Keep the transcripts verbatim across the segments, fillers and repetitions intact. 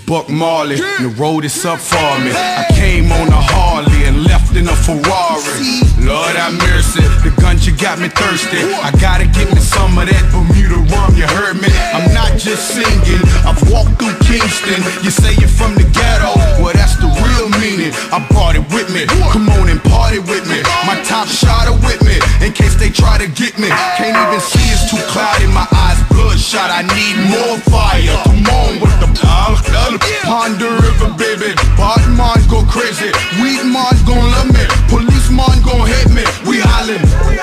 Buck Marley, and the road is up for me. I came on a Harley and left in a Ferrari. Lord have mercy, the ganja got me thirsty. I gotta get me some of that Bermuda rum, you heard me? I'm not just singing, I've walked through Kingston. You say you're from the ghetto, well that's the real meaning. I brought it with me, come on and party with me. My top shot are with me, in case they try to get me. Can't even see, it's too cloudy, my eyes bloodshot. I need more fire, come on with the Ponder River, baby. Bad man go crazy, weed man gon' love me, police man gon' hit me. We hollin',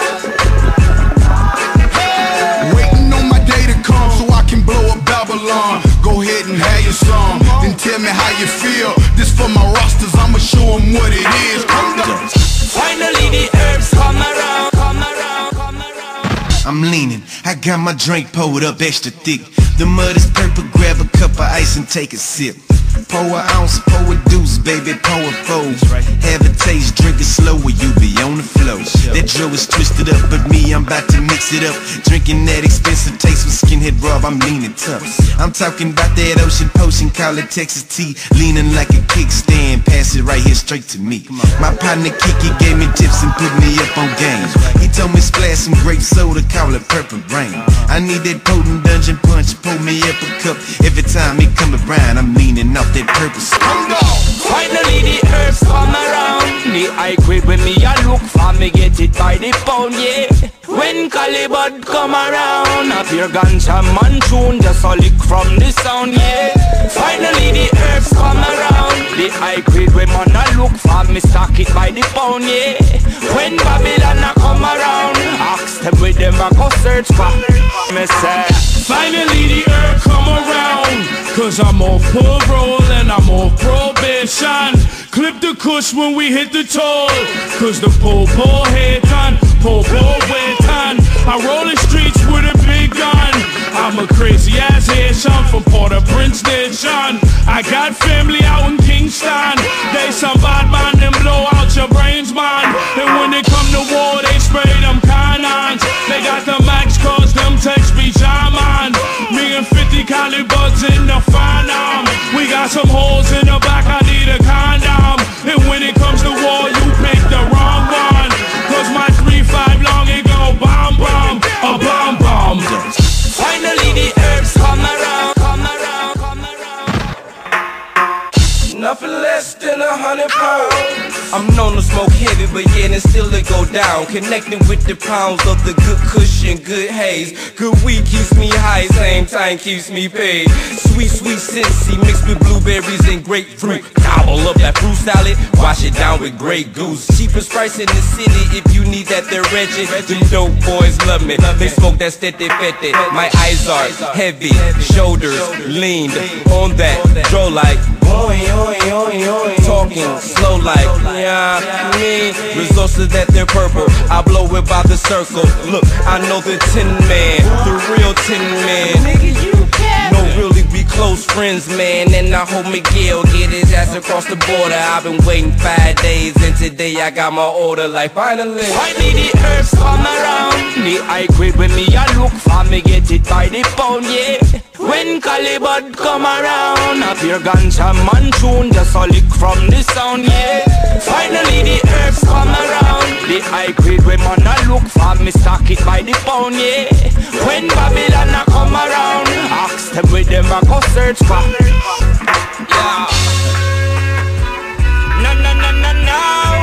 waiting on my day to come so I can blow up Babylon. Go ahead and have your song, then tell me how you feel. This for my rosters, I'ma show them what it is. Come down. Finally the herbs come around, come around, come around. I'm leaning, I got my drink poured up extra thick. The mud is purple, grab a cup of ice and take a sip. Pour an ounce, pour a deuce, baby, pour a four. Have a taste, drink it slower, you be on the flow. That dro is twisted up, but me, I'm about to mix it up. Drinking that expensive taste with skinhead Rob, I'm leaning tough. I'm talking about that ocean potion, call it Texas tea. Leaning like a kickstand, pass it right here straight to me. My partner Kiki gave me tips and put me up on game. He told me splash some grape soda, call it purple rain. I need that potent dungeon punch, pull me up a cup. Every time he come around, I'm leaning off that purpose. Finally the herbs come around. The high grade when me a look for, me get it by the pound, yeah. When Calibut come around, a pure ganja man tune, just a lick from the sound, yeah. Finally the herbs come around. The high grade when man a look for, me stock it by the pound, yeah. When Babylon a come around, ask them with them a go search for. Me say, finally the herb come around, cause I'm off parole and I'm off probation. Clip the kush when we hit the toll, cause the po-po head done, po-po wet done. I roll the streets with a big gun. I'm a crazy ass Haitian from Port-au-Prince nation. I got family out in Kingston. They some bad man, them blow out your brains, man. And when they come to war, they spray them cannons. They got the max cause them text me German. Me and fifty calibers in the phantom. We got some holes in the back, I need a condom. And when it comes to war, you pick the wrong one, cause my three five long, it go bomb bomb, a bomb bomb. Finally the herbs come around, come around, come around. Nothing less than a hundred pounds. I'm known to smoke heavy, but yet and still it go down. Connecting with the pounds of the good cushion, good haze. Good weed keeps me high, same time keeps me paid. Sweet, sweet Cincy mixed with blueberries and grapefruit. Gobble up that fruit salad, wash it down with Grey Goose. Cheapest price in the city if you need that, they're wretched. The dope boys love me, they smoke that stete fete. My eyes are heavy, shoulders leaned on that draw like oi, oi, oi, oi. Talking slow like yeah, me. Results of that they're purple, I blow it by the circle. Look, I know the Tin Man, the real Tin Man. Nigga, you can. No, really, we close friends, man. And I hope Miguel get his ass across the border. I've been waiting five days, and today I got my order. Like finally, finally the herbs come around. The high grade when me a look for, me get it by the pound, yeah. When Calibut come around, a pure ganja man tune, just a lick from the sound, yeah. Finally the herbs come around. The high grade when man a look for, me stock it by the pound, yeah. When Babylon a come around, ask them with them a go search for. Yeah. No, no, no, no, no.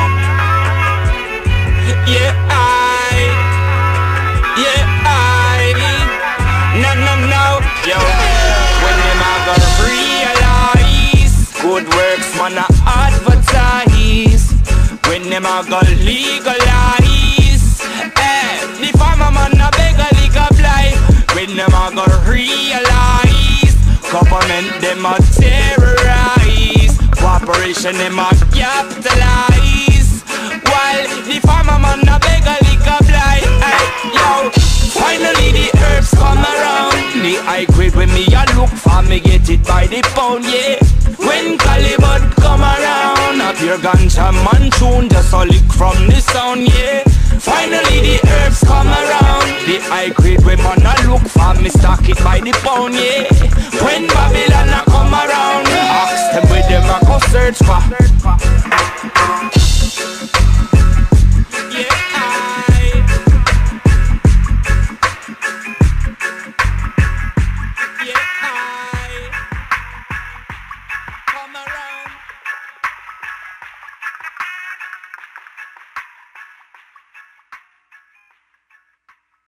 Yeah, I. Yeah, I. No, no, no. Yo. When them a go realize good works man a advertise. When them a go legalize, eh, the farmer man a beg a legal blight. When them a go realize government them a terrorize, cooperation them a capitalize, while the farmer man a beg a legal blight. Hey, yo, finally the herbs come around. The high grade when me a look for, me get it by the pound, yeah. When Calibut come around, a pure ganja man tune, just a lick from the sound, yeah. Finally the herbs come around. The The high grade when man a look for, me stock it by the pound, yeah. When Babylon a come around, me ask them where them a go search for.